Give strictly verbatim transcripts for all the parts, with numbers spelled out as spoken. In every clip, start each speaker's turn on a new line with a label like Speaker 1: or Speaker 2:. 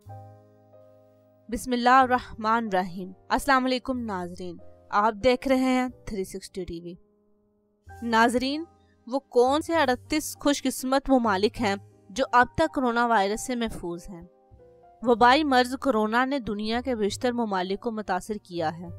Speaker 1: बिस्मिल्लाहिर्रहमानिर्रहीम। अस्सलाम वालेकुम नाजरीन, आप देख रहे हैं थ्री सिक्सटी टीवी। नाजरीन, वो कौन से अड़तीस खुशकिस्मत ममालिक हैं जो अब तक कोरोना वायरस से महफूज हैं। वबाई मर्ज कोरोना ने दुनिया के बेशतर ममालिक को मुतासिर किया है,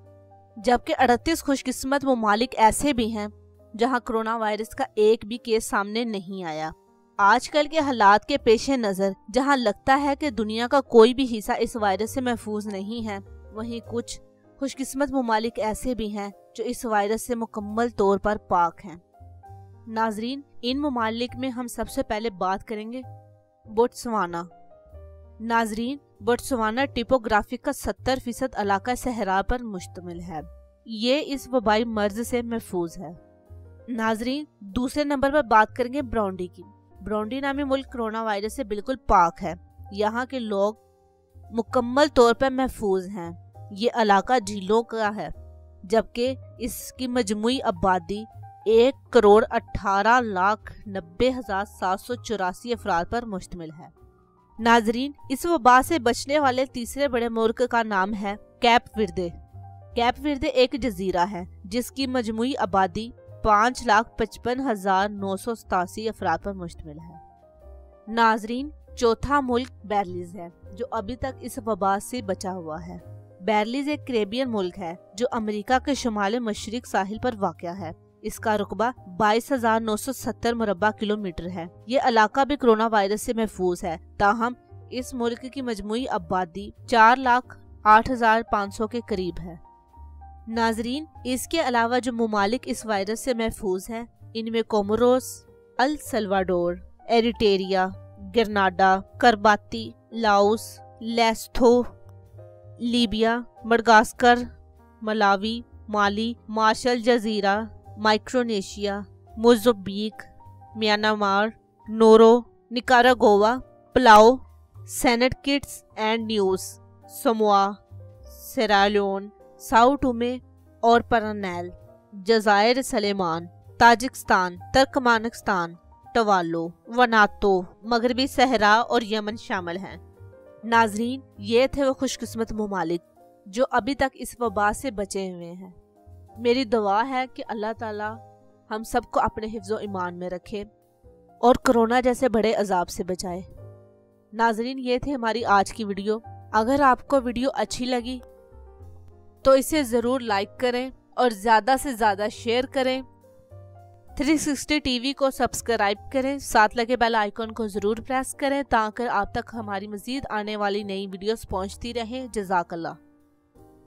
Speaker 1: जबकि अड़तीस खुशकिस्मत ममालिक ऐसे भी हैं जहां कोरोना वायरस का एक भी केस सामने नहीं आया। आजकल के हालात के पेश नज़र जहां लगता है कि दुनिया का कोई भी हिस्सा इस वायरस से महफूज नहीं है, वहीं कुछ खुशकिस्मत ममालिक ऐसे भी हैं जो इस वायरस से मुकम्मल तौर पर पाक हैं। नाजरीन, इन ममालिक में हम सबसे पहले बात करेंगे बोत्सवाना। नाजरीन, बोत्सवाना टिपोग्राफी का सत्तर फीसद इलाका सहरा पर मुश्तमिल है। ये इस वबाई मर्ज से महफूज है। नाजरीन, दूसरे नंबर पर बात करेंगे ब्रूंडी की। ब्रूंडी नामी मुल्क कोरोना वायरस से बिल्कुल पाक है। यहाँ के लोग मुकम्मल तौर पर महफूज हैं। ये इलाका झीलों का है, जबकि इसकी मजमूई आबादी एक करोड़ अठारह लाख नब्बे हजार सात सौ चौरासी अफराद पर मुश्तमिल है। नाजरीन, इस वबा से बचने वाले तीसरे बड़े मुल्क का नाम है कैप विर्दे। कैप विर्दे एक जजीरा है जिसकी मजमूई आबादी पाँच लाख पचपन हजार नौ सौ सतासी अफराद पर मुश्तमिल है। नाजरीन, चौथा मुल्क बेरलीज है जो अभी तक इस वबा से बचा हुआ है। बेरलीज एक कैरेबियन मुल्क है जो अमेरिका के शुमाल मशरिक साहिल पर वाक़या है। इसका रुकबा बाईस हजार नौ सौ सत्तर मुरब्बा किलोमीटर है। ये इलाका भी कोरोना वायरस से महफूज है, ताहम इस मुल्क की मजमूई आबादी चार लाख आठ हजार पाँच सौ के करीब है। नाजरीन, इसके अलावा जो ममालिक इस वायरस से महफूज हैं, इनमें Comoros, El Salvador, Eritrea, Grenada, Kiribati, Laos, Lesotho, Libya, Madagascar, Malawi, Mali, Marshall जजीरा, Micronesia, Mozambique, Myanmar, Nauru, Nicaragua, Palau, Saint Kitts and Nevis, Samoa, Sierra Leone, Sao Tome और परनेल, जजायर सलेमान, ताजिकिस्तान, तुर्कमेनिस्तान, टवालो, वनातो, मगरबी सहरा और Yemen शामिल हैं। नाजरीन, ये थे वो खुशकिस्मत ममालिक जो अभी तक इस वबा से बचे हुए हैं। मेरी दुआ है कि अल्लाह ताला हम सबको अपने हिफ्ज़ो ईमान में रखे और कोरोना जैसे बड़े अजाब से बचाए। नाजरीन, ये थे हमारी आज की वीडियो। अगर आपको वीडियो अच्छी लगी तो इसे ज़रूर लाइक करें और ज़्यादा से ज़्यादा शेयर करें। थ्री सिक्सटी टीवी को सब्सक्राइब करें, साथ लगे बेल आइकन को ज़रूर प्रेस करें ताकि आप तक हमारी मज़ीद आने वाली नई वीडियोस पहुंचती रहें। जज़ाकल्लाह।